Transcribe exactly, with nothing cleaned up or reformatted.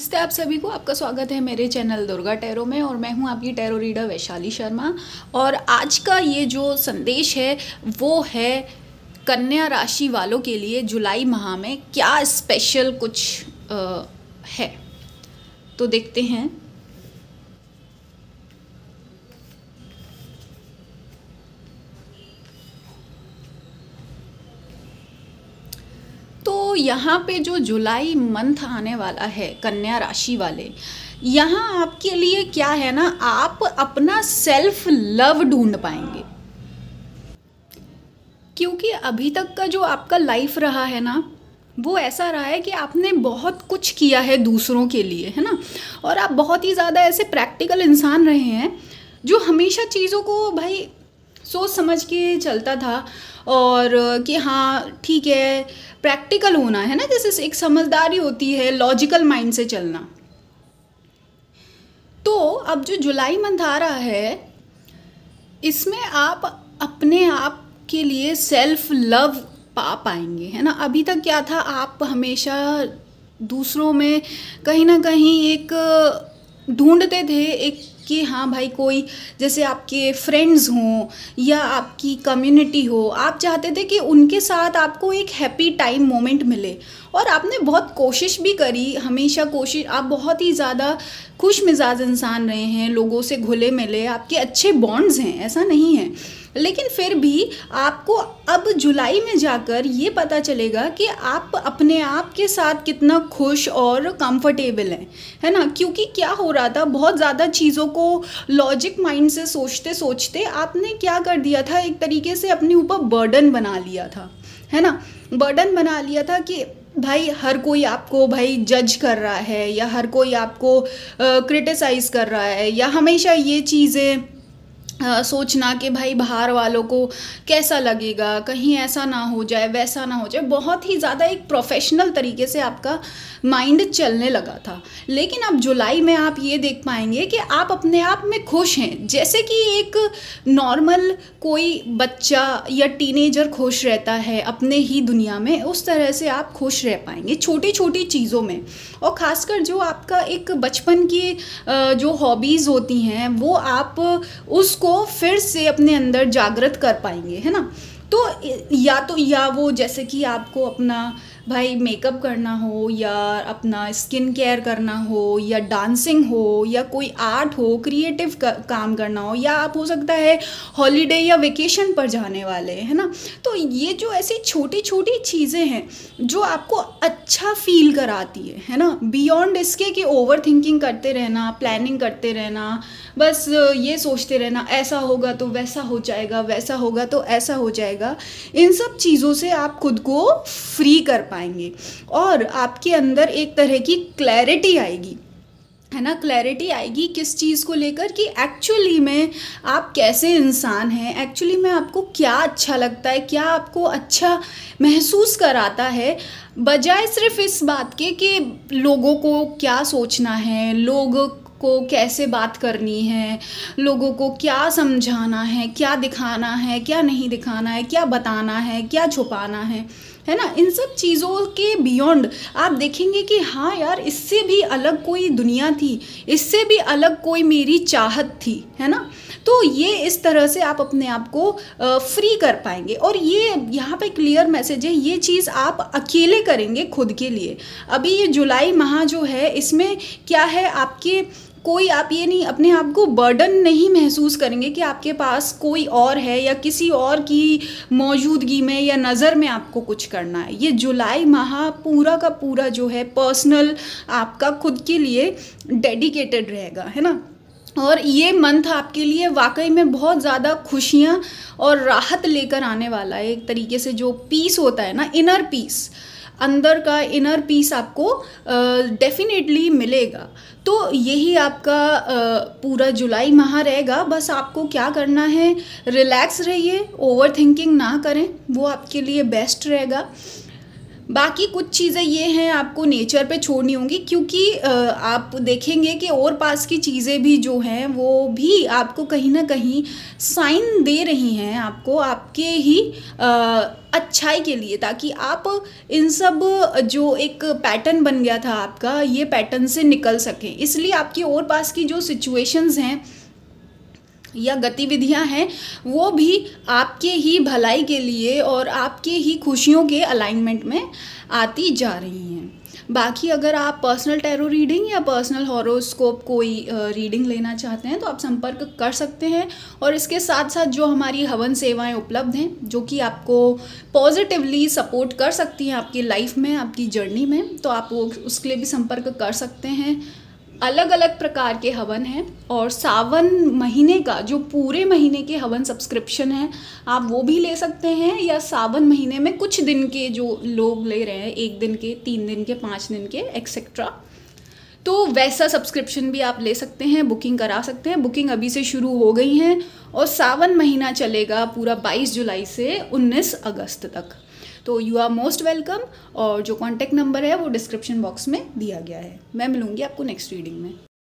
नमस्ते आप सभी को। आपका स्वागत है मेरे चैनल दुर्गा टैरो में और मैं हूं आपकी टैरो रीडर वैशाली शर्मा। और आज का ये जो संदेश है वो है कन्या राशि वालों के लिए जुलाई माह में क्या स्पेशल कुछ आ, है, तो देखते हैं। तो यहाँ पे जो जुलाई मंथ आने वाला है कन्या राशि वाले, यहाँ आपके लिए क्या है ना, आप अपना सेल्फ लव ढूंढ पाएंगे। क्योंकि अभी तक का जो आपका लाइफ रहा है ना, वो ऐसा रहा है कि आपने बहुत कुछ किया है दूसरों के लिए, है ना। और आप बहुत ही ज़्यादा ऐसे प्रैक्टिकल इंसान रहे हैं जो हमेशा चीज़ों को भाई सोच समझ के चलता था और कि हाँ ठीक है, प्रैक्टिकल होना है ना, जैसे एक समझदारी होती है, लॉजिकल माइंड से चलना। तो अब जो जुलाई मंथ आ रहा है, इसमें आप अपने आप के लिए सेल्फ लव पा पाएंगे, है ना। अभी तक क्या था, आप हमेशा दूसरों में कहीं ना कहीं एक ढूंढते थे एक कि हाँ भाई, कोई जैसे आपके फ्रेंड्स हों या आपकी कम्युनिटी हो, आप चाहते थे कि उनके साथ आपको एक हैप्पी टाइम मोमेंट मिले। और आपने बहुत कोशिश भी करी, हमेशा कोशिश, आप बहुत ही ज़्यादा खुश मिजाज इंसान रहे हैं, लोगों से घुले मिले, आपके अच्छे बॉन्ड्स हैं, ऐसा नहीं है। लेकिन फिर भी आपको अब जुलाई में जाकर ये पता चलेगा कि आप अपने आप के साथ कितना खुश और कंफर्टेबल हैं, है ना। क्योंकि क्या हो रहा था, बहुत ज़्यादा चीज़ों को लॉजिक माइंड से सोचते सोचते आपने क्या कर दिया था, एक तरीके से अपने ऊपर बर्डन बना लिया था, है ना। बर्डन बना लिया था कि भाई हर कोई आपको भाई जज कर रहा है, या हर कोई आपको क्रिटिसाइज कर रहा है, या हमेशा ये चीज़ें आ, सोचना कि भाई बाहर वालों को कैसा लगेगा, कहीं ऐसा ना हो जाए, वैसा ना हो जाए। बहुत ही ज़्यादा एक प्रोफेशनल तरीके से आपका माइंड चलने लगा था। लेकिन अब जुलाई में आप ये देख पाएंगे कि आप अपने आप में खुश हैं, जैसे कि एक नॉर्मल कोई बच्चा या टीनेजर खुश रहता है अपने ही दुनिया में, उस तरह से आप खुश रह पाएंगे छोटी छोटी चीज़ों में। और ख़ासकर जो आपका एक बचपन की जो हॉबीज़ होती हैं, वो आप उसको फिर से अपने अंदर जागृत कर पाएंगे, है ना। तो या तो या वो जैसे कि आपको अपना भाई मेकअप करना हो, या अपना स्किन केयर करना हो, या डांसिंग हो, या कोई आर्ट हो, क्रिएटिव काम करना हो, या आप हो सकता है हॉलीडे या वेकेशन पर जाने वाले, है ना। तो ये जो ऐसी छोटी छोटी चीज़ें हैं जो आपको अच्छा फील कराती है है ना, बियॉन्ड इसके कि ओवर थिंकिंग करते रहना, प्लानिंग करते रहना, बस ये सोचते रहना ऐसा होगा तो वैसा हो जाएगा, वैसा होगा तो ऐसा हो जाएगा। इन सब चीज़ों से आप खुद को फ्री कर पाएंगे और आपके अंदर एक तरह की क्लैरिटी आएगी, है ना। क्लैरिटी आएगी किस चीज़ को लेकर कि एक्चुअली में आप कैसे इंसान हैं, एक्चुअली में आपको क्या अच्छा लगता है, क्या आपको अच्छा महसूस कराता है, बजाय सिर्फ इस बात के कि लोगों को क्या सोचना है, लोगों को कैसे बात करनी है, लोगों को क्या समझाना है, क्या दिखाना है, क्या नहीं दिखाना है, क्या बताना है, क्या छुपाना है, है ना। इन सब चीज़ों के बियॉन्ड आप देखेंगे कि हाँ यार, इससे भी अलग कोई दुनिया थी, इससे भी अलग कोई मेरी चाहत थी, है ना। तो ये इस तरह से आप अपने आप को फ्री कर पाएंगे। और ये यहाँ पे क्लियर मैसेज है, ये चीज़ आप अकेले करेंगे खुद के लिए। अभी ये जुलाई माह जो है, इसमें क्या है, आपके कोई आप ये नहीं, अपने आप को बर्डन नहीं महसूस करेंगे कि आपके पास कोई और है या किसी और की मौजूदगी में या नज़र में आपको कुछ करना है। ये जुलाई माह पूरा का पूरा जो है पर्सनल आपका खुद के लिए डेडिकेटेड रहेगा, है ना। और ये मंथ आपके लिए वाकई में बहुत ज़्यादा खुशियाँ और राहत लेकर आने वाला है। एक तरीके से जो पीस होता है ना, इनर पीस, अंदर का इनर पीस आपको डेफिनेटली uh, मिलेगा। तो यही आपका uh, पूरा जुलाई माह रहेगा। बस आपको क्या करना है, रिलैक्स रहिए, ओवर थिंकिंग ना करें, वो आपके लिए बेस्ट रहेगा। बाकी कुछ चीज़ें ये हैं आपको नेचर पे छोड़नी होंगी, क्योंकि आप देखेंगे कि और पास की चीज़ें भी जो हैं वो भी आपको कहीं ना कहीं साइन दे रही हैं आपको आपके ही अच्छाई के लिए, ताकि आप इन सब जो एक पैटर्न बन गया था आपका, ये पैटर्न से निकल सकें। इसलिए आपकी और पास की जो सिचुएशंस हैं या गतिविधियां हैं वो भी आपके ही भलाई के लिए और आपके ही खुशियों के अलाइनमेंट में आती जा रही हैं। बाकी अगर आप पर्सनल टैरो रीडिंग या पर्सनल हॉरोस्कोप कोई रीडिंग लेना चाहते हैं तो आप संपर्क कर सकते हैं। और इसके साथ साथ जो हमारी हवन सेवाएं उपलब्ध हैं जो कि आपको पॉजिटिवली सपोर्ट कर सकती हैं आपकी लाइफ में, आपकी जर्नी में, तो आप वो उसके लिए भी संपर्क कर सकते हैं। अलग अलग प्रकार के हवन हैं और सावन महीने का जो पूरे महीने के हवन सब्सक्रिप्शन है आप वो भी ले सकते हैं, या सावन महीने में कुछ दिन के जो लोग ले रहे हैं, एक दिन के, तीन दिन के, पाँच दिन के एक्सेट्रा, तो वैसा सब्सक्रिप्शन भी आप ले सकते हैं, बुकिंग करा सकते हैं। बुकिंग अभी से शुरू हो गई हैं और सावन महीना चलेगा पूरा बाईस जुलाई से उन्नीस अगस्त तक। तो यू आर मोस्ट वेलकम। और जो कॉन्टैक्ट नंबर है वो डिस्क्रिप्शन बॉक्स में दिया गया है। मैं मिलूँगी आपको नेक्स्ट रीडिंग में।